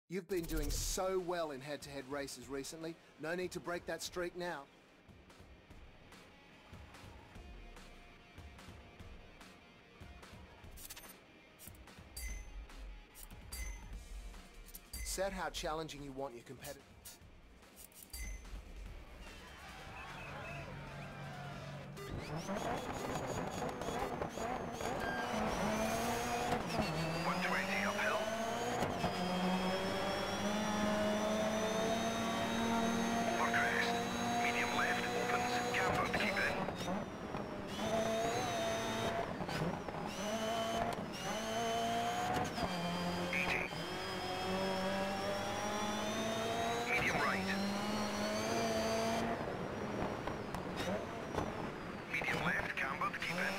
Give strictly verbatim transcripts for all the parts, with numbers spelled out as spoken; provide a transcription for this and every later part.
You've been doing so well in head-to-head races recently. No need to break that streak now. Set how challenging you want your competitors. one twenty uphill. Over crest. Medium left opens. Cambered, keep in. eighty. Medium right. Medium left, cambered, keep in.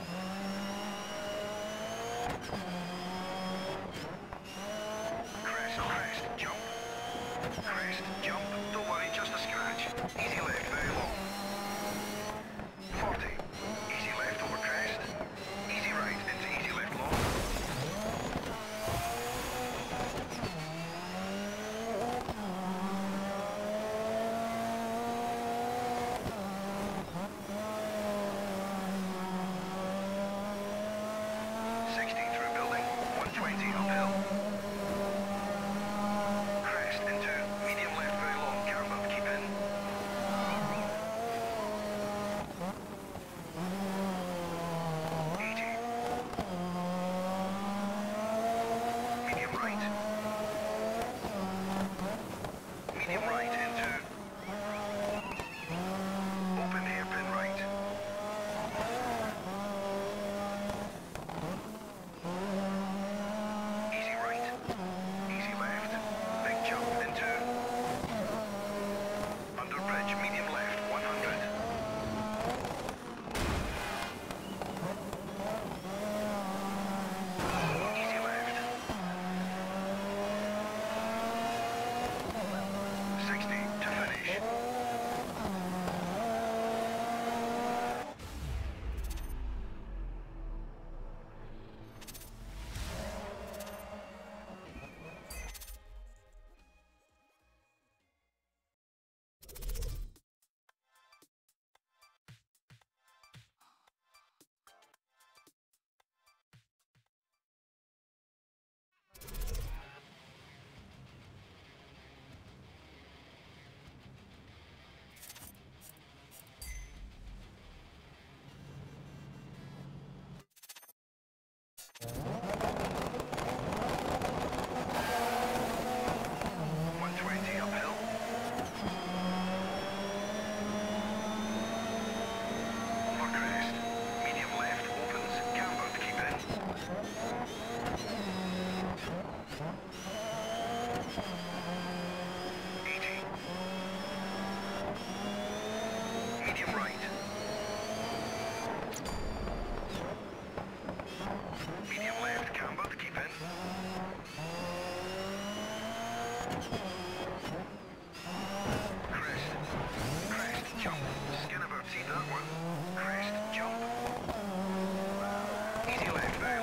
Crest, crest, jump. Crest, jump. Don't worry, just a scratch. Easy left, very long. forty. Easy left over crest. Easy right into easy left long. sixty through building. one twenty uphill. Crest into medium left very long. Cambered, keep in. eighty. Medium right. Medium right into open hairpin right. Easy right. Easy left. Big jump into under bridge. Medium left. one hundred. Easy left. sixty to finish. one twenty uphill. Over crest. Medium left opens. Cambered, keep in. eighty. Medium right. Medium left, cambered, keep in. Crest. Crest, jump. Skin about, see that one. Crest, jump. Easy left, very